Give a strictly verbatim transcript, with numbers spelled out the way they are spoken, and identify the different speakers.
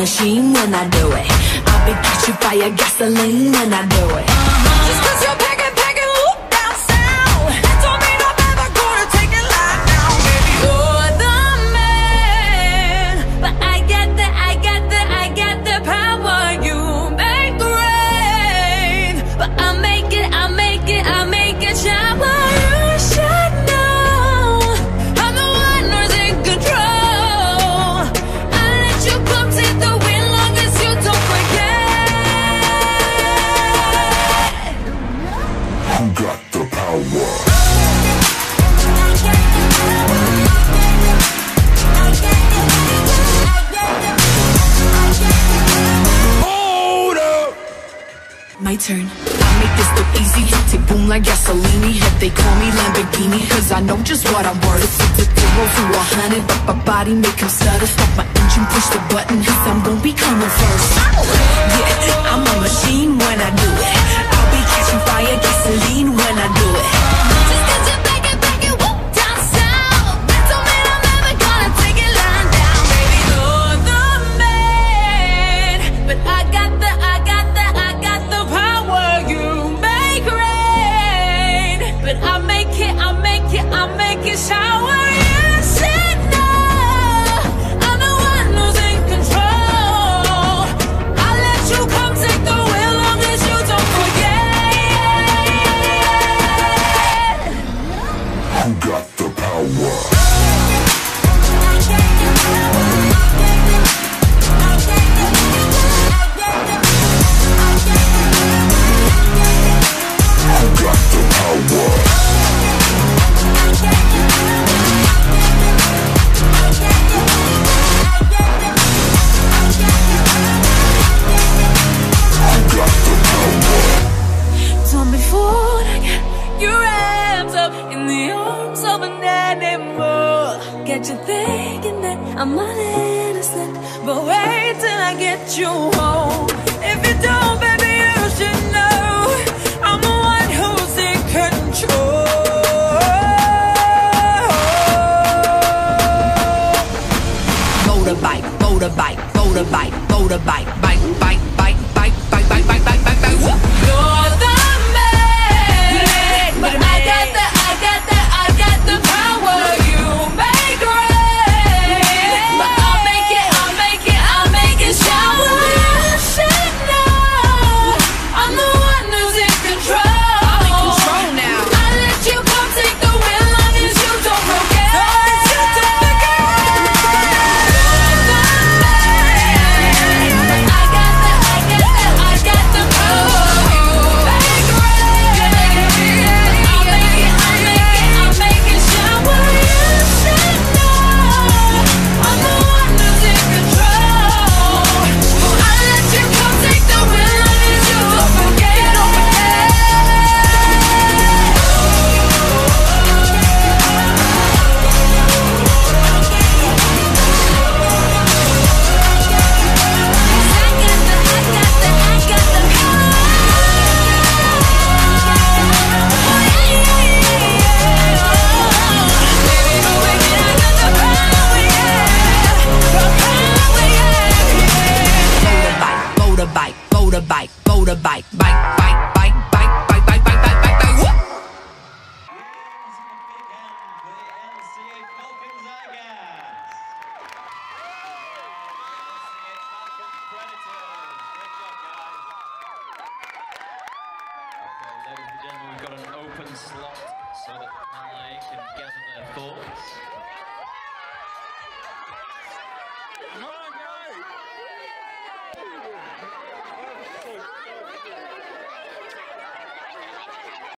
Speaker 1: machine when I do it. I'll be catching fire, gasoline when I do it. Just cause you're packing, packing, whoop down sound, that don't mean I'm ever gonna take it lying down. Baby, you're the man, but I got the, I got the, I got the power. You make rain, but I make it, I make it, I make it shower. You should know I'm the one who's in control. I let you come take the wheel long as you don't forget.
Speaker 2: Who got the power? Hold up!
Speaker 1: My turn. I make this look easy. Take boom like gasoline. Head they call me Lamborghini, cause I know just what I'm worth. It's a zero to a hundred, but my body make him stutter. Stop my engine, push the button, cause I'm gon' be coming first. Yeah, I'm a machine when I do it. I'll be catching fire, gasoline when I do it. Just cause you back it, back it, whoop down south, that don't mean I'm ever gonna take it lying down. Baby, you're the man, but I got the, I got the, I got the power. You make rain, but I make it, I make it, I make it shower. You should know I'm the one who's in control. I let you come take the wheel long as you don't forget.
Speaker 2: Who got the power? Who got the power? Who got the power?
Speaker 1: Don't be fooled, I got your arms up in the arms of an animal. Get you thinking that I'm not innocent, but wait till I get you home. If you don't, baby, you should know I'm the one who's in control. Motorbike, motorbike, motorbike, motorbike, bike, bike, bike, bike, bike, bike, bike, bike, bike, bike. Whoop. You're the man, but I got the, I got the, I got the power. You make rain, but I'll make it, I'll make it, I'll make it shower. You should know I'm the one who's in control. I'm in control now. I let you come take the wheel long as you don't forget. You don't forget. You're the man, but I got the, I got the, I got the power. You make rain, I'll make it, I'll make it, I'll make it shower. You should know I'm the one who's in control. I let you come take the wheel long as you don't forget. Motorbike, motorbike, motorbike, bike, bike, bike, bike, bike, bike, bike, bike, bike, bike, whoop!
Speaker 3: For the L C A Falcons, I guess. Okay, ladies and gentlemen, we've got an open slot so that L A can gather their thoughts.